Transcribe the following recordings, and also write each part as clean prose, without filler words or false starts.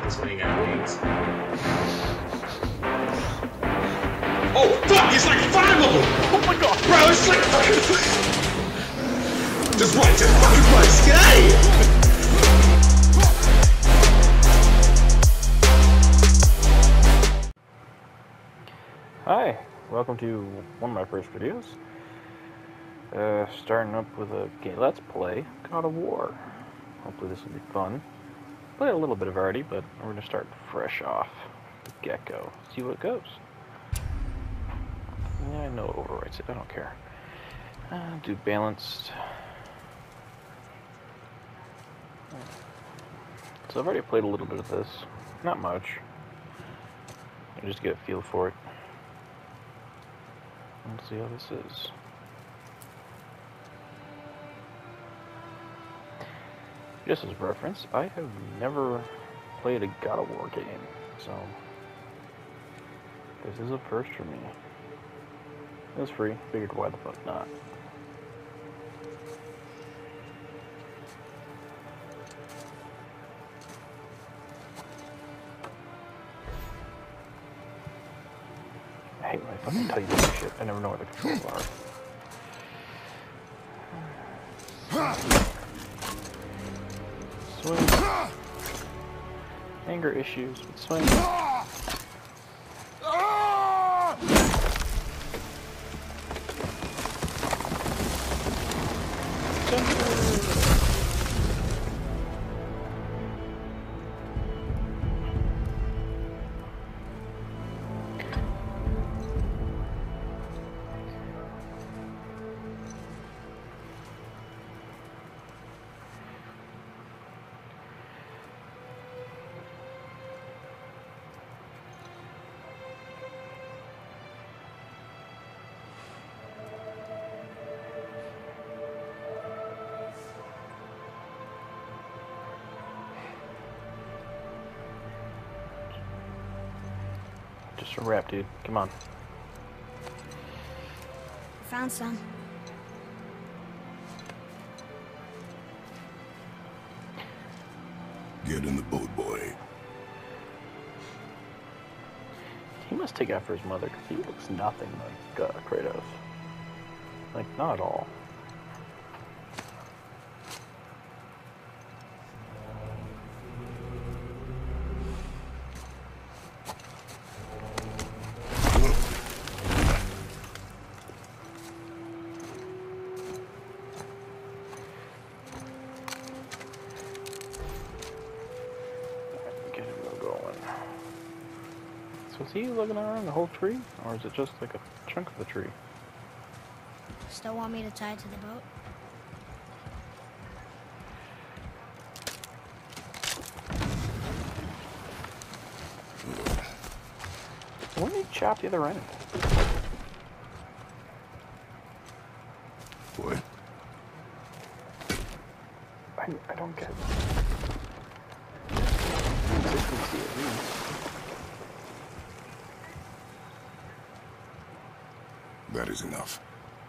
swing at things. Oh, fuck! It's like 5 of them! Oh my god! Bro, it's like fucking... Just run, just fucking run, stay! Hi, welcome to one of my first videos. Starting up with a game, let's play God of War. Hopefully this will be fun. Played a little bit of already, but we're gonna start fresh off with Gecko. See what goes. Yeah, I know it overwrites it, I don't care. Do balanced. So I've already played a little bit of this. Not much. I just get a feel for it. Let's see how this is. Just as reference, I have never played a God of War game, so this is a first for me. It was free, figured why the fuck not. I hate when I fucking tell you this shit. I never know where the controls are. Swing. Anger issues with swing. Just a wrap, dude. Come on. Found some. Get in the boat, boy. He must take after his mother, because he looks nothing like Kratos. Like, not at all. Is he looking around the whole tree, or is it just like a chunk of the tree? Still want me to tie it to the boat? Why didn't he chop the other end? Boy. I don't get it. Consistency at least. That is enough.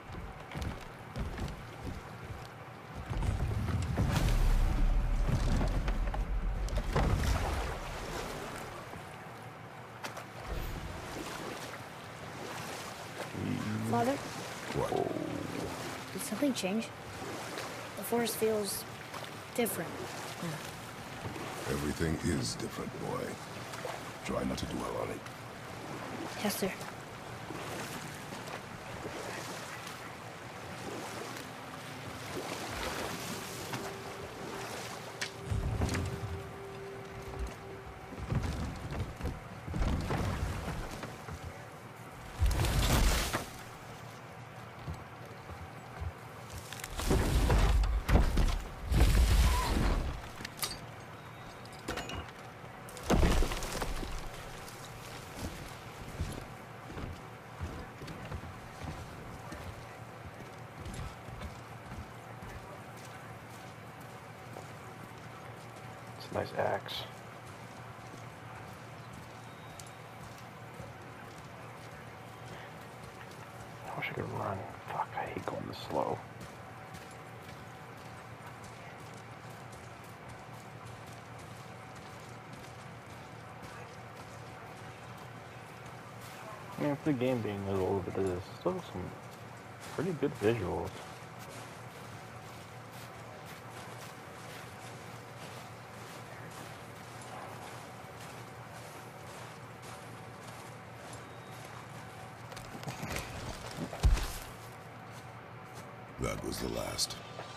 Father? What? Did something change? The forest feels different. Everything is different, boy. Try not to dwell on it. Yes, sir. Nice axe. I wish I could run. Fuck, I hate going this slow. I mean, for the game being a little bit, there's still some pretty good visuals. That was the last.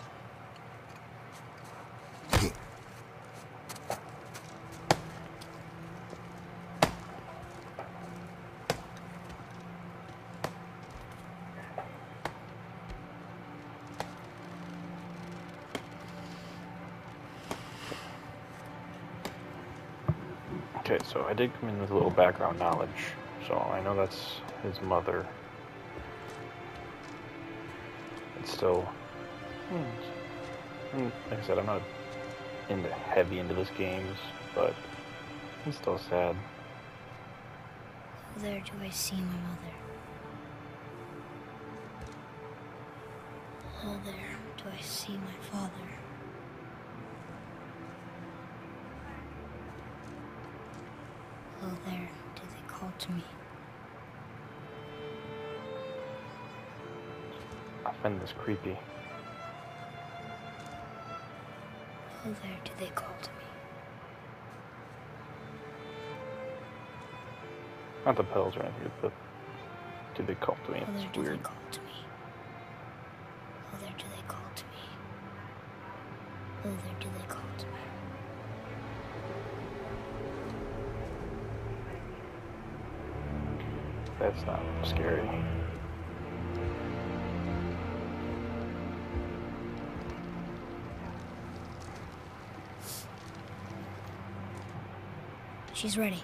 Okay, so I did come in with a little background knowledge, so I know that's his mother. It's still, like I said, I'm not heavy into this games, but it's still sad. There do I see my mother. Oh, there do I see my father. Oh, there do they call to me. I find this creepy. Oh, there do they call to me. Not the pills or anything, but do they call to me? Oh, there It's do they weird. call to me. Oh, there do they call to me. Oh, there do they call to me. That's not scary. She's ready.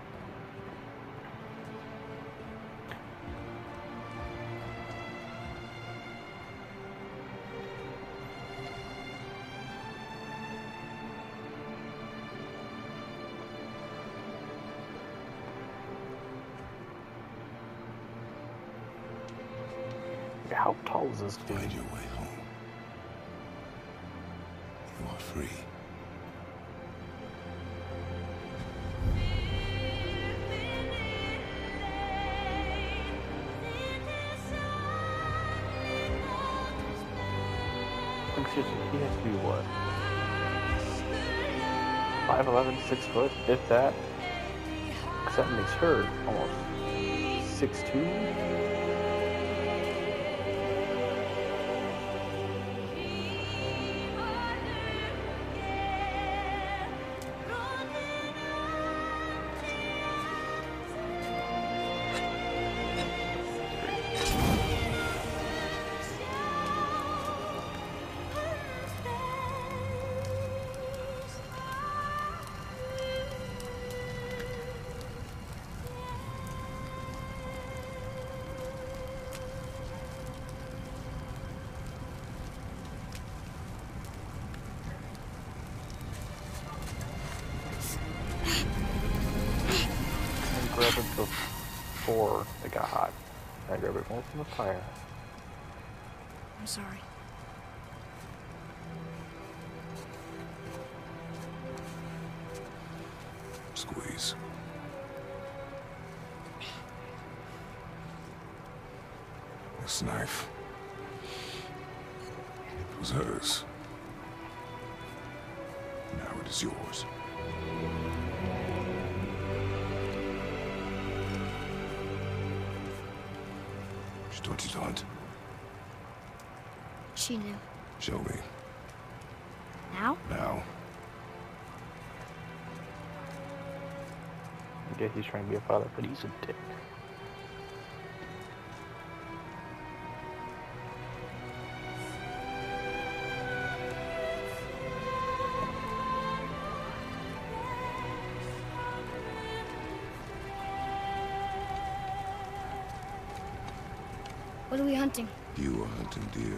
How tall is this dude? Find your way home. You are free. Like, seriously, he has to be what? 5'11", 6 foot, if that. Because that makes her almost 6'2". Grab it before it got hot. I grab it more from the fire. I'm sorry. Squeeze. This knife. It was hers. Now it is yours. She taught you to hunt. She knew. Show me. Now? Now. I guess he's trying to be a father, but he's a dick. What are we hunting? You are hunting deer.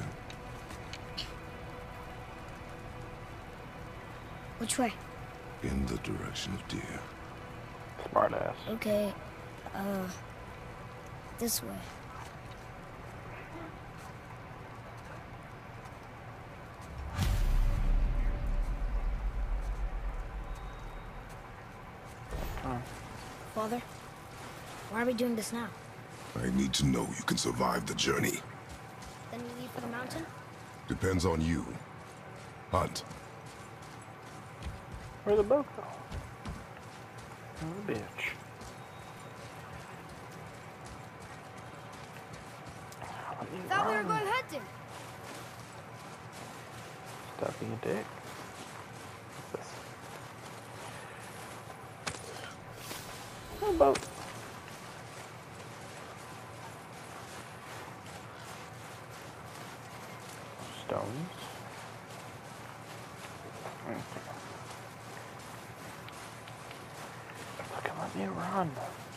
Which way? In the direction of deer. Smart ass. Okay, this way. Father, why are we doing this now? I need to know you can survive the journey. Then you leave for the mountain? Depends on you. Hunt. Where'd the boat go? Oh, bitch. Let me Thought we were run. going hunting. Stop being a dick. What's this? How about stones? Okay. Fucking let me run.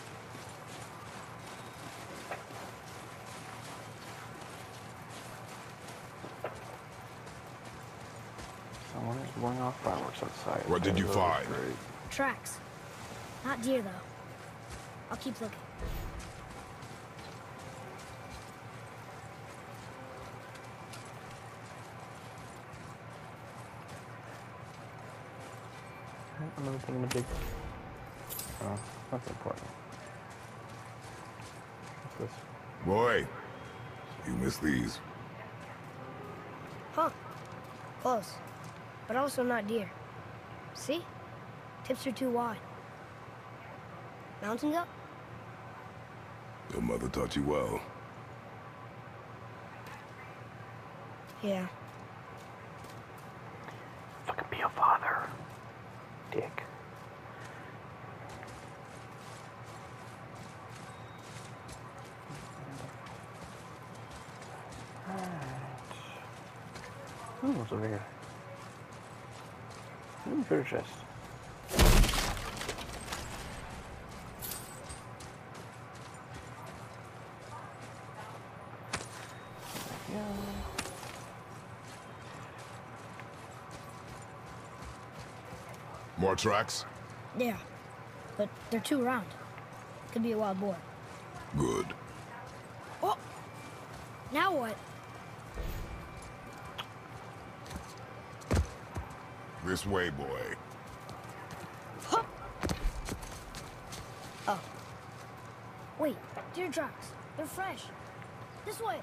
Someone is blowing off fireworks outside. What did you Those find? are great. Tracks. Not deer, though. I'll keep looking. Another thing in the big. Oh, that's important. What's this? Boy, you missed these. Huh. Close. But also not deer. See? Tips are too wide. Mountains up? Your mother taught you well. Yeah. Fucking be a father. Dick. Alright. What's over here? Treasure chest. Yeah. More tracks? Yeah. But they're too round. Could be a wild boar. Good. Oh! Now what? This way, boy. Huh! Oh. Wait, deer tracks. They're fresh. This way.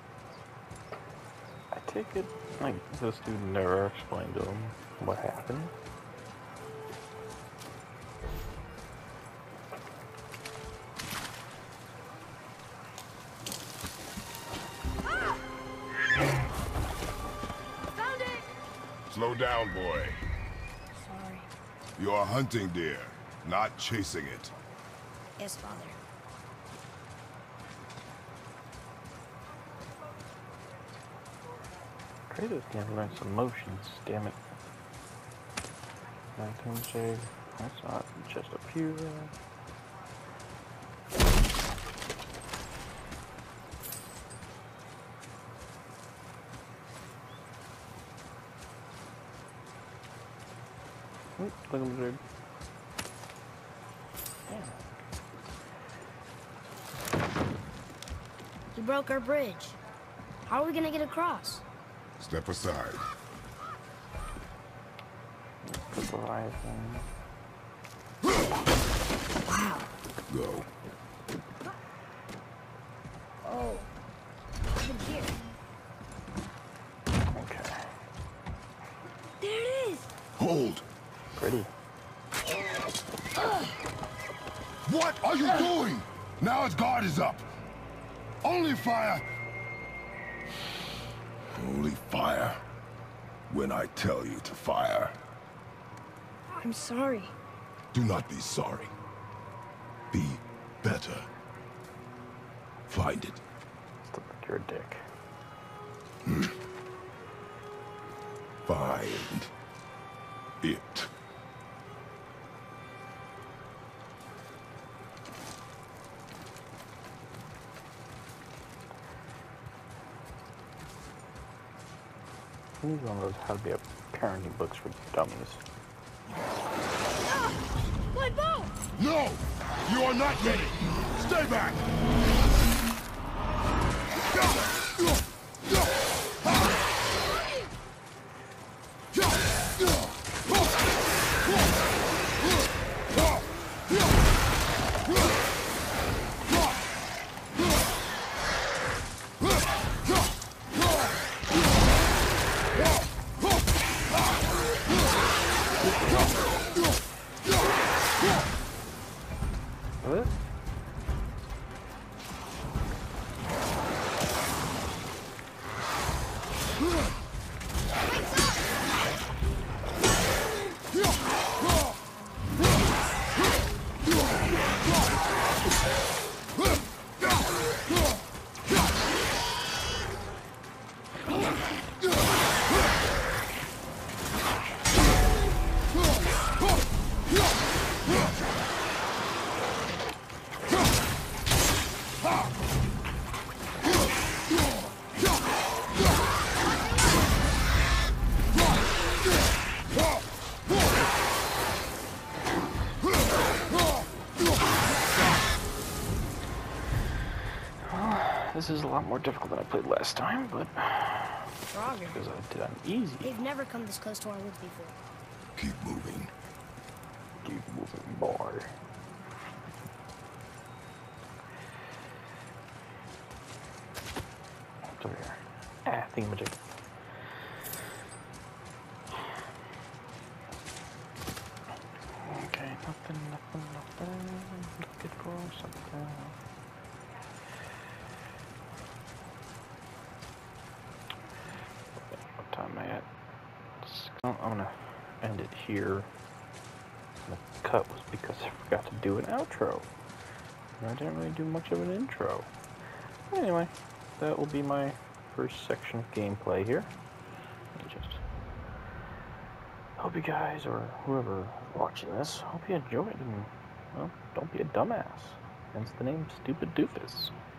I take it, like, this dude never explained to him what happened. Found it! Slow down, boy. Sorry. You are hunting deer, not chasing it. Yes, Father. Kratos can't learn some motions, damn it. 19 shade. That's not just a few. Look at the dude. Damn. You broke our bridge. How are we gonna get across? Step aside. Leviathan. Wow. Go. Oh. Even here. Okay. There it is! Hold. Pretty. What are you doing? Now its guard is up. Only fire. Only fire. When I tell you to fire. I'm sorry. Do not be sorry. Be better. Find it. Still think you're a dick. Find it. I need one of those how to be a parenting books for dummies. My bow! No! You are not ready! Stay back! This is a lot more difficult than I played last time, but Roger. because I did on easy. They've never come this close to our woods before. Keep moving. Keep moving, boy. What's over here? Ah, thingamajig. Okay, nothing. Looking for something. What time am I at? I'm gonna end it here. The cut was because I forgot to do an outro. And I didn't really do much of an intro. Anyway, that will be my first section of gameplay here. Let me just hope you guys, or whoever is watching this, hope you enjoy it, and, well, don't be a dumbass. Hence the name Stupid Doofus.